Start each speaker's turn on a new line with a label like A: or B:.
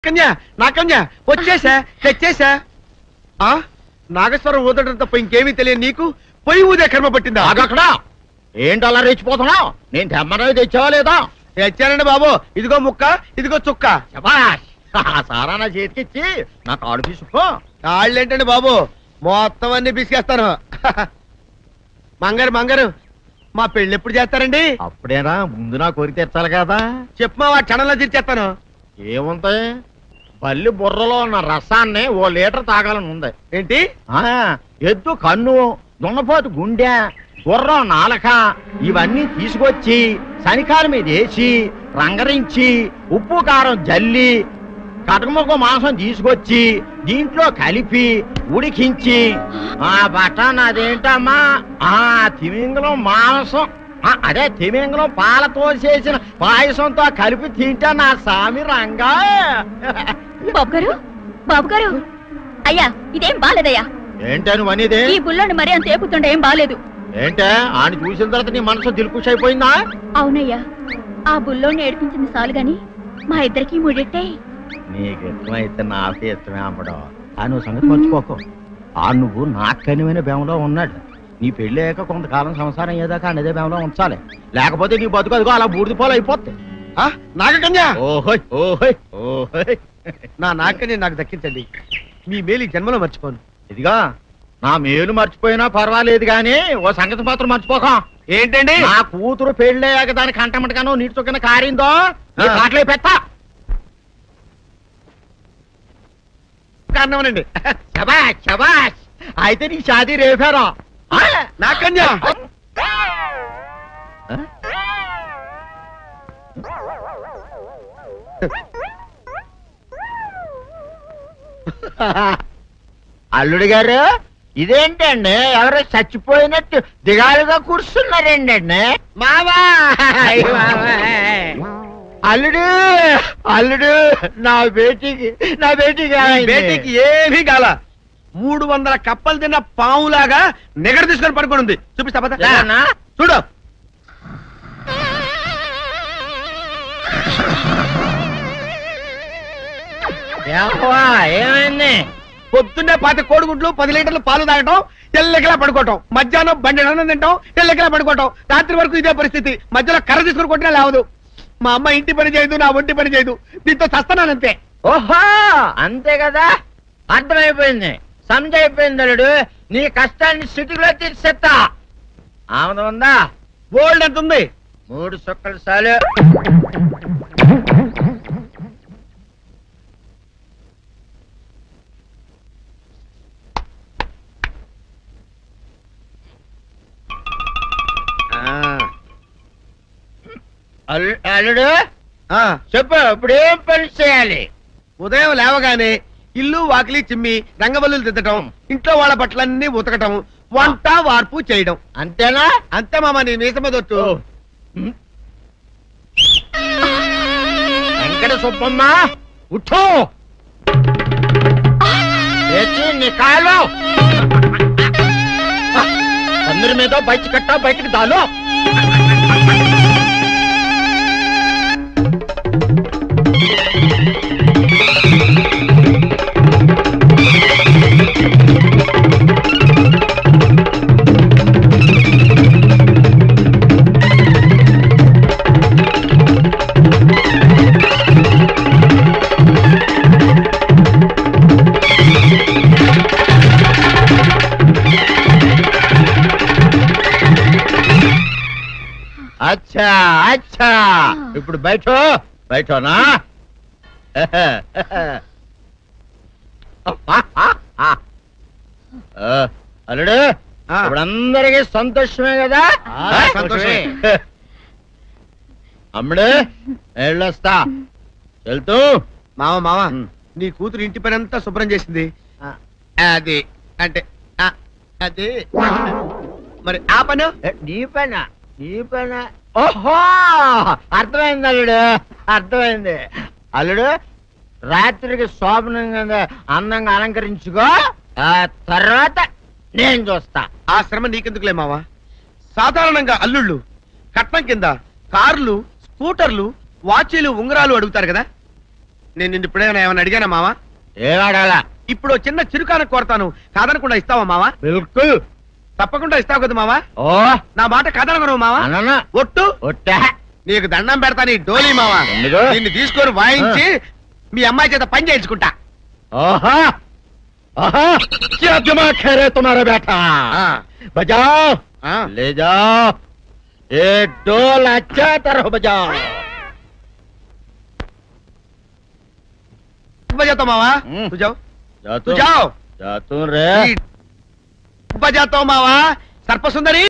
A: కన్యా నా కన్యా వచ్చేసా తెచ్చేసా. నాగేశ్వరం ఊదటం తప్ప ఇంకేమీ తెలియదు నీకు. పొయ్యి ఊదే కర్మ పట్టిందా?
B: అక్కడ ఏంటి అలా రెచ్చిపోతున్నావు? నేను తెమ్మనవి తెచ్చావా లేదా?
A: తెచ్చానండి బాబు. ఇదిగో ముక్క, ఇదిగో చుక్క.
B: సారా నా చేతికిచ్చి నా కాడు తీసుకో.
A: కాళ్ళేంటండి బాబు, మొత్తం అన్ని బిసికేస్తాను. మంగారు మంగారు, మా పెళ్ళి ఎప్పుడు చేస్తారండి?
B: అప్పుడేనా, ముందు నా కోరిక తెచ్చాలి కదా.
A: చెప్పు మా క్షణంలో తీర్చేస్తాను.
B: ఏముంటాయి, పల్లి బుర్రలో ఉన్న రసాన్ని 1 లీటర్ తాగాలని ఉంది.
A: ఏంటి?
B: ఎద్దు కన్ను, దున్నపోతు గుండె, గుర్రం నాలక ఇవన్నీ తీసుకొచ్చి శనికాల మీద వేసి రంగరించి ఉప్పు కారం జల్లి కటకముక్క మాంసం తీసుకొచ్చి దీంట్లో కలిపి ఉడికించి బటన్ అదేంటమ్మా తిమింగలం మాంసం, అదే తిమింగలం పాలతో చేసిన పాయసంతో కలిపి తింటా నా సామి రంగా.
C: బాబు గారు అయ్యా, ఇదేం బాలేదయ్యా.
B: ఏంటని వనిదే?
C: ఈ బుల్లోని మరీ అంత ఏపుతుండే ఏం బాలేదు.
B: ఏంటే ఆయన చూసిన తర్వాత నీ మనసు దిల్కుష్ అయిపోయిందా?
C: అవునయ్యా, ఆ బుల్లోని ఏడిపించింది చాలు గాని మా ఇద్దరికి ముడిట్టే.
B: నీకు ఇష్టమైతే నాకు ఇష్టమే అమ్మడం. ఆ నువ్వు సంగతి మర్చిపోకు. నువ్వు నాకు కనివైన బేమలో ఉన్నాడు. నీ పెళ్లి అయ్యాక కొంతకాలం సంసారం ఏదాకా అనేదే బేమలో ఉంచాలి, లేకపోతే నీ బతుకు అదిగో అలా బూడిదిపోలు అయిపోతాయి.
A: నాగకన్యా,
B: ఓహోయ్ ఓహోయ్ ఓహోయ్,
A: నా నాగకన్య నాకు దక్కించండి. మీ మేలు ఈ జన్మలో మర్చిపోను.
B: ఇదిగా నా మేలు మర్చిపోయినా పర్వాలేదు గాని ఓ సంగతి మాత్రం మర్చిపోకం.
A: ఏంటండి?
B: నా కూతురు పెళ్ళయ్యాక దానికి కంటమటగానో నీటి చొక్కన కారిందో కాట్లే పెట్టా
A: కారణమనండి.
B: శబాష్ శబాష్, అయితే నీ షాదీ రేపారా?
A: నాకన్యా
B: అల్లుడు గారు, ఇదేంటండి ఎవరో చచ్చిపోయినట్టు దిగాలుగా కూర్చున్నారేంటండి?
A: మావా
B: అల్లుడు అల్లుడు, నా బేటీకి
A: బేటీకి ఏమీ కాల. 300 కప్పలు తిన్న పావులాగా నెగడ తీసుకొని పడుకొని ఉంది. చూపిస్తా పద. చూడు,
B: ఏమైంది?
A: పొద్దున్నే 10 కోడిగుడ్లు 10 లీటర్లు పాలు తాగటం, తెల్లకిలా పడుకోవటం. మధ్యాహ్నం బండి అన్నం తింటాం, తెల్లకిలా పడుకోవటం. రాత్రి వరకు ఇదే పరిస్థితి. మధ్యలో కర్ర తీసుకుని కొట్టినా లేవదు. మా అమ్మ ఇంటి పని చేయదు, నా ఒంటి పని చేయదు. దీంతో చస్తున్నానంతే.
B: ఓహో, అంతే కదా, అర్థమైపోయింది, సమజైపోయింది. అల్లుడు, నీ కష్టాన్ని సిటీలో తీర్చేస్తా. ఆమె ఉందా?
A: గోల్డ్ ఎంత ఉంది?
B: 3 సుక్కలు చాలు. అల్లుడు చెప్పు, ఇప్పుడేం పని చేయాలి?
A: ఉదయం లేవగానే ఇల్లు వాకిలి చిమ్మి రంగవల్లులు దిద్దటం, ఇంట్లో వాళ్ళ బట్టలన్నీ ఉతకటం, వంట వార్పు చేయడం.
B: అంతేనా?
A: అంతే మామ, నీ మీసమదొట్టు.
B: వెంకట సుబ్బమ్మ ఉఠో, నీ కాలు అందరి మీద బయట కట్టా, బయటికి దాలో. అచ్చా అచ్చా, ఇప్పుడు బయటనా? అల్లుడు, ఇప్పుడు అందరికీ సంతోషమే కదా?
A: సంతోషమే.
B: అమ్ముడు వెళ్ళొస్తా, వెళ్తూ.
A: మామ నీ కూతురు ఇంటి పని అంతా శుభ్రం చేసింది. అది అంటే అది మరి ఆ పని
B: నీ పైన. ఓహో, అర్థమైంది అల్లుడు, అర్థమైంది. అల్లుడు, రాత్రికి శోభనంగా అందంగా అలంకరించుకో, ఆ తర్వాత నేను చూస్తా.
A: ఆ శ్రమ నీకెందుకులే మావా. సాధారణంగా అల్లుళ్ళు కట్నం కింద కార్లు, స్కూటర్లు, వాచీలు, ఉంగరాలు అడుగుతారు కదా. నేను నిన్ను ఇప్పుడేమైనా ఏమైనా అడిగానా మావా?
B: ఏడాడాలా?
A: ఇప్పుడు చిన్న చిరుకాన కోరతాను, కాదనకుండా ఇస్తావా మావా?
B: బిల్కుల్
A: తప్పకుండా ఇస్తావు కదా మావా?
B: ఓ
A: నా మాట కాదనగను మావా?
B: అననా
A: ఒట్టు
B: ఒట్టా
A: నీకు దండం పెడతా నీ డోలీ మావా.
B: ఎందుకు?
A: దీన్ని తీసుకొని వాయించి మీ అమ్మాయి చేత పని చేయించుకుంటా.
B: ఆహా ఆహా क्या दिमाग है रे तुम्हारा बेटा बजाओ ले जाओ ये डोल अच्छा तरह बजाओ
A: बजाता मावा तू जाओ
B: जा
A: तू जाओ
B: जा तू रे
A: बजाता मावा सर्प सुंदरी